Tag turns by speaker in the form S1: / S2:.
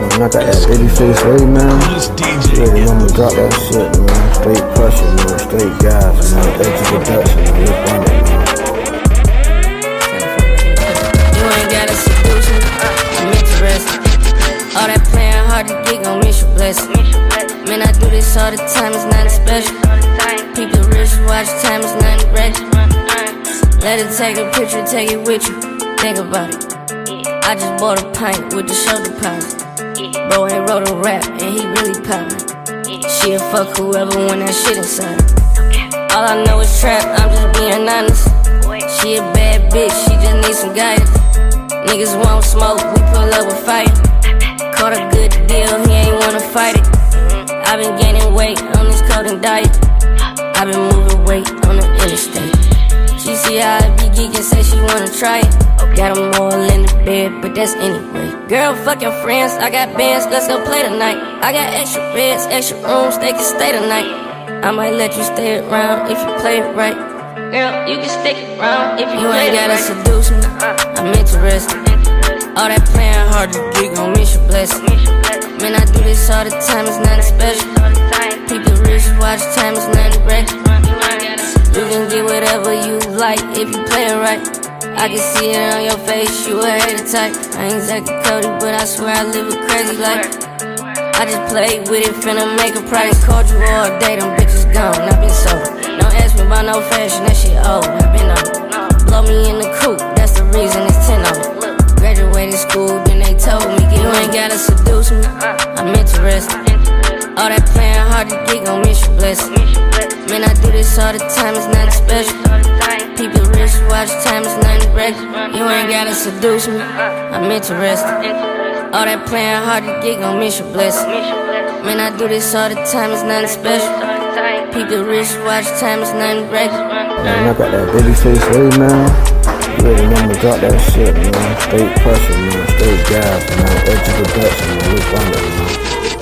S1: Man, I got that baby face way, man. You ready, I'ma drop that shit, man. Straight pressure, man. Straight gas, man. Edge of production, man. Look on it, man.
S2: You ain't gotta seduce me, I'm interested. All that playing hard to get gon' miss your blessing. Man, I do this all the time, it's nothing special. People rich, watch time, it's nothing regular. Let it take a picture, take it with you. Think about it. I just bought a pint with the shoulder pounds. Bro ain't wrote a rap and he really poppin'. She'll fuck whoever when that shit inside her. All I know is trap, I'm just being honest. She a bad bitch, she just needs some guidance. Niggas won't smoke, we pull up with fire. Caught a good deal, he ain't wanna fight it. I been gaining weight on this codeine diet. I been moving weight on the interstate. She see how I be geekin', say she wanna try it. Got them all in the bed, but that's anyway. Girl, fuck your friends, I got bands, let's go play tonight. I got extra beds, extra rooms, they can stay tonight. I might let you stay around if you play it right. Girl, you can stick around if you play it right. You ain't gotta seduce me, I'm interested. All that playing hard to get gon' miss your blessing. Man, I do this all the time, it's nothing special. People rich, watch time, it's nothing regular. You can get whatever you like if you play it right. I can see it on your face, you a hater type. I ain't exactly Cody, but I swear I live a crazy life. I just played with it, finna make a price. Called you all day, them bitches gone, I been sober. Don't ask me about no fashion, that shit old, I been on it. Blow me in the coupe, that's the reason it's 10 on it. Graduated school, then they told me, you ain't gotta seduce me, I'm interested. All that playing hard to get gon' miss your blessing. Man, I do this all the time, it's nothing special. People rich, watch time, it's nothing regular. You ain't gotta seduce me, I'm interested. All that playing hard to get gon' miss your blessing. Man, I do this all the time, it's nothing special. People rich, watch time, it's nothing regular.
S1: Man, I got that baby face way, man. You ready, I'ma drop that shit, man. Straight pressure, man. Straight gas, man. Edge of production, man. Look on it, man.